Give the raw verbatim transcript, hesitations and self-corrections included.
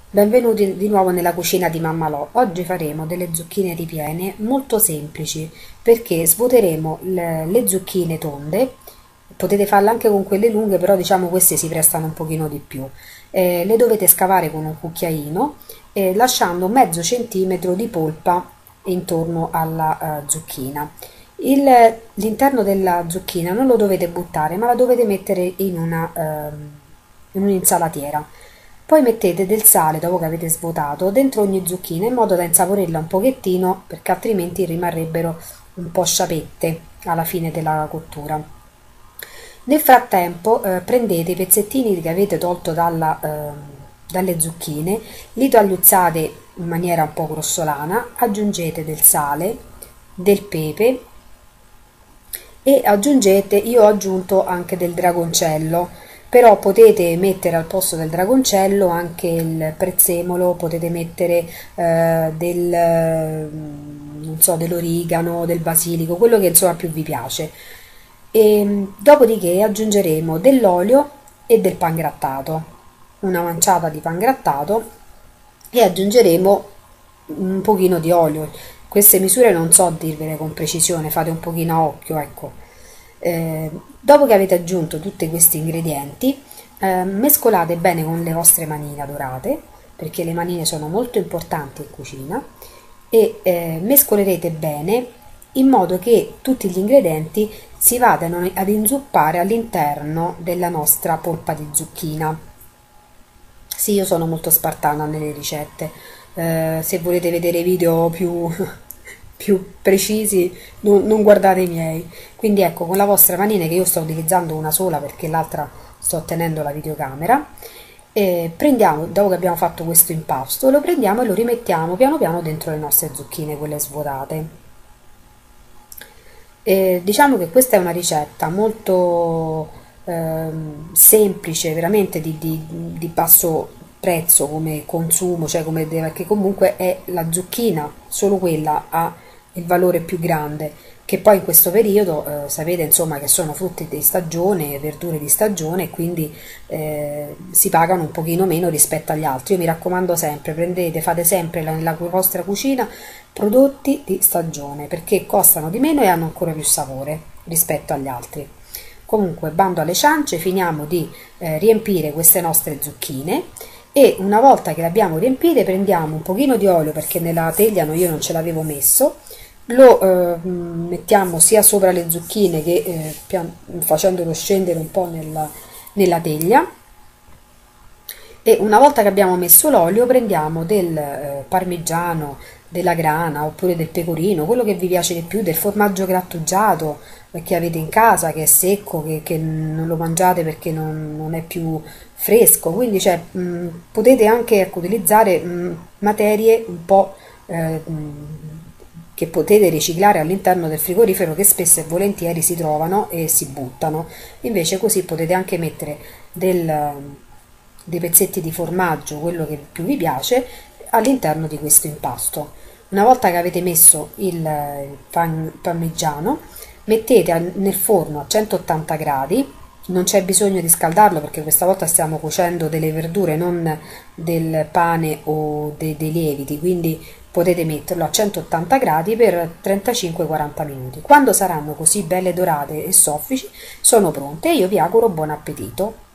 Benvenuti di nuovo nella cucina di Mamma Lo. Oggi faremo delle zucchine ripiene molto semplici perché svuoteremo le, le zucchine tonde. Potete farle anche con quelle lunghe, però diciamo queste si prestano un pochino di più. Eh, le dovete scavare con un cucchiaino eh, lasciando mezzo centimetro di polpa intorno alla uh, zucchina. L'interno della zucchina non lo dovete buttare, ma la dovete mettere in una uh, in un'insalatiera. Poi mettete del sale, dopo che avete svuotato, dentro ogni zucchina in modo da insaporirla un pochettino, perché altrimenti rimarrebbero un po' sciapette alla fine della cottura. Nel frattempo eh, prendete i pezzettini che avete tolto dalla, eh, dalle zucchine, li tagliuzzate in maniera un po' grossolana, aggiungete del sale, del pepe e aggiungete, io ho aggiunto anche del dragoncello, però potete mettere al posto del dragoncello anche il prezzemolo, potete mettere eh, del, non so, dell'origano, del basilico, quello che insomma più vi piace. E dopodiché aggiungeremo dell'olio e del pangrattato, una manciata di pangrattato, e aggiungeremo un pochino di olio. Queste misure non so dirvele con precisione, fate un pochino a occhio, ecco. Eh, dopo che avete aggiunto tutti questi ingredienti, eh, mescolate bene con le vostre manine adorate, perché le manine sono molto importanti in cucina, e eh, mescolerete bene in modo che tutti gli ingredienti si vadano ad inzuppare all'interno della nostra polpa di zucchina. Sì, io sono molto spartana nelle ricette, eh, se volete vedere video più più precisi non, non guardate i miei. Quindi ecco, con la vostra manina, che io sto utilizzando una sola perché l'altra sto tenendo la videocamera, e prendiamo, dopo che abbiamo fatto questo impasto, lo prendiamo e lo rimettiamo piano piano dentro le nostre zucchine, quelle svuotate. E diciamo che questa è una ricetta molto eh, semplice, veramente di, di, di basso prezzo come consumo, cioè come deve, perché comunque è la zucchina, solo quella ha il valore più grande, che poi in questo periodo eh, sapete insomma che sono frutti di stagione, verdure di stagione, e quindi eh, si pagano un pochino meno rispetto agli altri. Io mi raccomando sempre, prendete, fate sempre nella vostra cucina prodotti di stagione, perché costano di meno e hanno ancora più sapore rispetto agli altri. Comunque, bando alle ciance, finiamo di eh, riempire queste nostre zucchine, e una volta che le abbiamo riempite prendiamo un pochino di olio, perché nella teglia io non ce l'avevo messo, lo eh, mettiamo sia sopra le zucchine che eh, pian, facendolo scendere un po' nella, nella teglia, e una volta che abbiamo messo l'olio prendiamo del eh, parmigiano, della grana oppure del pecorino, quello che vi piace di più, del formaggio grattugiato che avete in casa, che è secco, che, che non lo mangiate perché non, non è più fresco, quindi cioè, mh, potete anche ecco, utilizzare mh, materie un po' eh, che potete riciclare all'interno del frigorifero, che spesso e volentieri si trovano e si buttano. Invece così potete anche mettere del, dei pezzetti di formaggio, quello che più vi piace, all'interno di questo impasto. Una volta che avete messo il pan, parmigiano, mettete nel forno a centottanta gradi. Non c'è bisogno di scaldarlo perché questa volta stiamo cuocendo delle verdure, non del pane o dei, dei lieviti, quindi potete metterlo a centottanta gradi per trentacinque quaranta minuti. Quando saranno così belle dorate e soffici, sono pronte, e io vi auguro buon appetito.